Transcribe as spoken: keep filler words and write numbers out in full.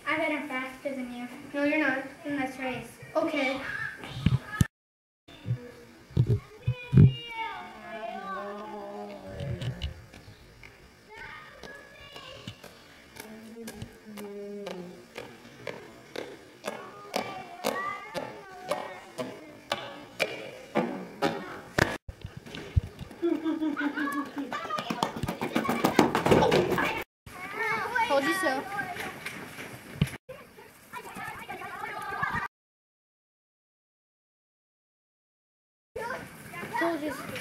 I bet I'm faster than you. No, you're not. Then let's race. Okay. Hold yourself. Told you.